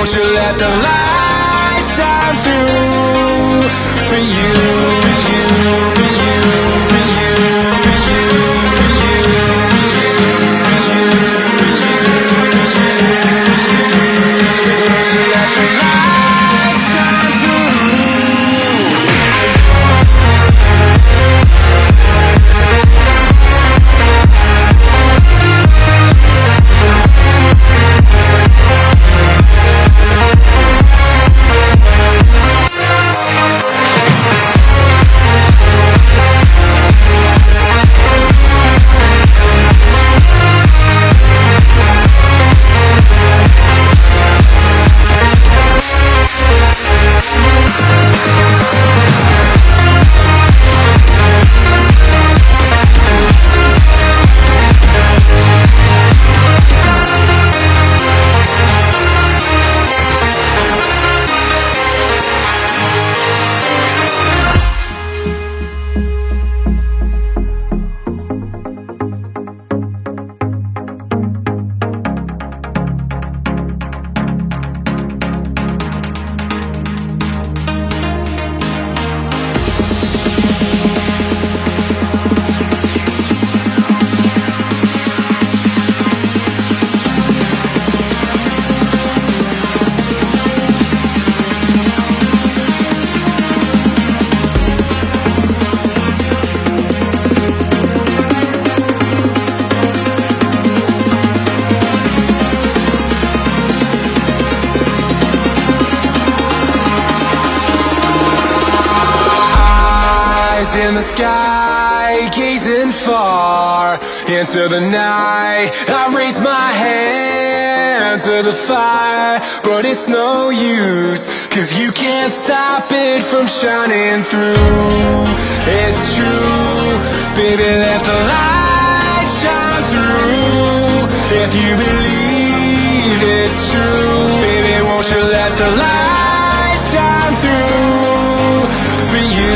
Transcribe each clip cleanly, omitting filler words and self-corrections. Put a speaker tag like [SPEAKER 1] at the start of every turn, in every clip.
[SPEAKER 1] won't you let the light shine through for you, for you, for you, for you, for you, for you, won't you let the light shine in the sky, gazing far into the night. I raise my hand to the fire, but it's no use, 'cause you can't stop it from shining through. It's true, baby, let the light shine through. If you believe it's true, baby, won't you let the light shine through for you.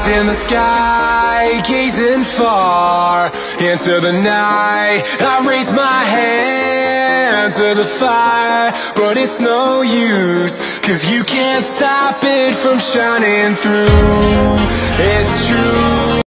[SPEAKER 1] in the sky, gazing far into the night. I raise my hand to the fire, but it's no use, 'cause you can't stop it from shining through. It's true.